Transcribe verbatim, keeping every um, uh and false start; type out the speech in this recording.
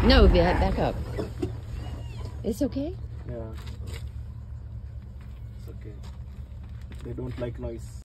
No, yeah, back up. It's okay? Yeah. It's okay. They don't like noise.